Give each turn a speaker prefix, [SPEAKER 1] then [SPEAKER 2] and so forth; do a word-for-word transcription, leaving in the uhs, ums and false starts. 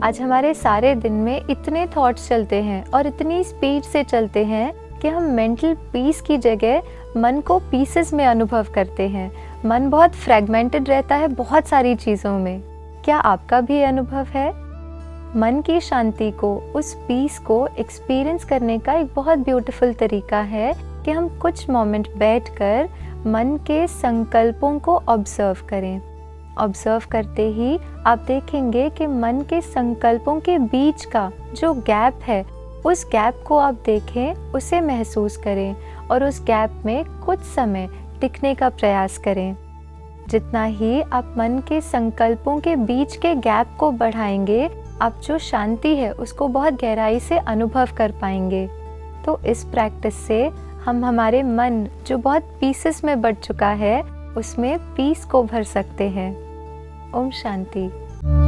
[SPEAKER 1] आज हमारे सारे दिन में इतने थॉट्स चलते हैं और इतनी स्पीड से चलते हैं कि हम मेंटल पीस की जगह मन को पीसेस में अनुभव करते हैं। मन बहुत फ्रैगमेंटेड रहता है बहुत सारी चीज़ों में। क्या आपका भी अनुभव है? मन की शांति को, उस पीस को एक्सपीरियंस करने का एक बहुत ब्यूटीफुल तरीका है कि हम कुछ मोमेंट बैठकर मन के संकल्पों को ऑब्जर्व करें। ऑब्जर्व करते ही आप देखेंगे कि मन के संकल्पों के बीच का जो गैप है, उस गैप को आप देखें, उसे महसूस करें और उस गैप में कुछ समय टिकने का प्रयास करें। जितना ही आप मन के संकल्पों के बीच के गैप को बढ़ाएंगे, आप जो शांति है उसको बहुत गहराई से अनुभव कर पाएंगे। तो इस प्रैक्टिस से हम हमारे मन जो बहुत पीसेस में बढ़ चुका है, उसमें पीस को भर सकते हैं। ओम शांति।